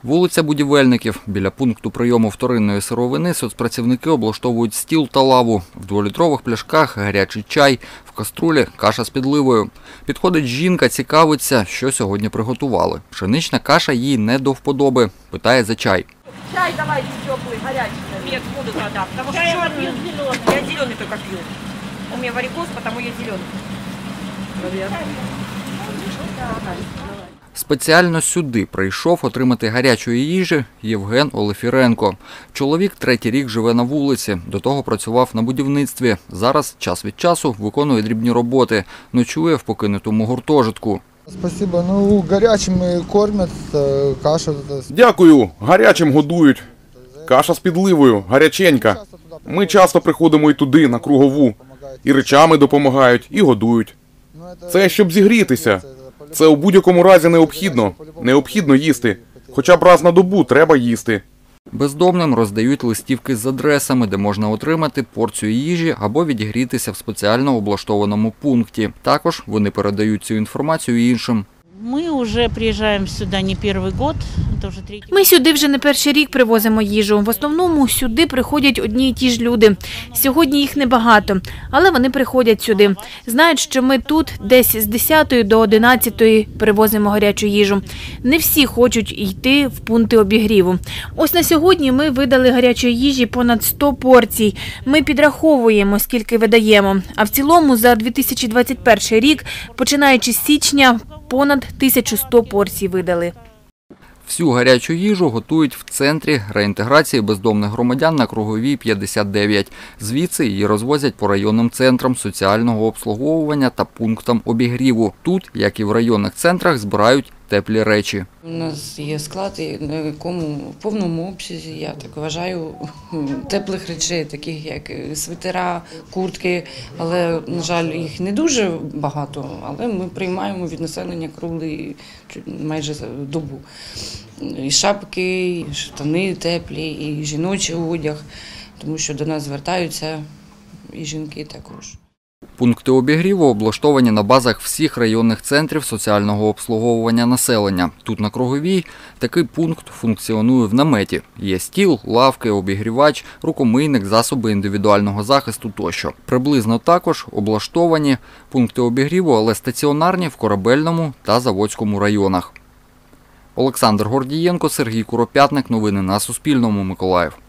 Вулиця Будівельників. Біля пункту прийому вторинної сировини соцпрацівники облаштовують стіл та лаву. В 2-літрових пляшках гарячий чай, в каструлі каша з підливою. Підходить жінка, цікавиться, що сьогодні приготували. Пшенична каша їй не до вподоби. Питає за чай. Чай давайте теплый, горячий. Нет, буду тогда, потому что черный, я зеленый только пью. У меня варикоз, потому я зеленый. Спеціально сюди прийшов отримати гарячої їжі Євген Олефіренко. Чоловік 3-й рік живе на вулиці, до того працював на будівництві. Зараз час від часу виконує дрібні роботи, ночує в покинутому гуртожитку. Спасибо. Ну, гарячим кормять, кашу. Дякую, гарячим годують. Каша з підливою, гаряченька. Ми часто приходимо і туди, на кругову. І речами допомагають, і годують. Це щоб зігрітися. Це у будь-якому разі необхідно. Необхідно їсти. Хоча б раз на добу треба їсти. Бездомним роздають листівки з адресами, де можна отримати порцію їжі або відігрітися в спеціально облаштованому пункті. Також вони передають цю інформацію іншим. Ми сюди вже не перший рік привозимо їжу. В основному сюди приходять одні і ті ж люди. Сьогодні їх небагато, але вони приходять сюди. Знають, що ми тут десь з 10 до 11 привозимо гарячу їжу. Не всі хочуть йти в пункти обігріву. Ось на сьогодні ми видали гарячої їжі понад 100 порцій. Ми підраховуємо, скільки видаємо. А в цілому за 2021 рік, починаючи з січня, понад 1100 порцій видали. Всю гарячу їжу готують в центрі реінтеграції бездомних громадян на Круговій, 59. Звідси її розвозять по районним центрам соціального обслуговування та пунктам обігріву. Тут, як і в районних центрах, збирають теплі речі. У нас є склад, на якому в повному обсязі, я так вважаю, теплих речей, таких як свитера, куртки, але, на жаль, їх не дуже багато, але ми приймаємо від населення круглий майже добу. І шапки, і штани теплі, і жіночий одяг, тому що до нас звертаються і жінки також. Пункти обігріву облаштовані на базах всіх районних центрів соціального обслуговування населення. Тут на Круговій такий пункт функціонує в наметі. Є стіл, лавки, обігрівач, рукомийник, засоби індивідуального захисту тощо. Приблизно також облаштовані пункти обігріву, але стаціонарні в Корабельному та Заводському районах. Олександр Гордієнко, Сергій Куропятник. Новини на Суспільному. Миколаїв.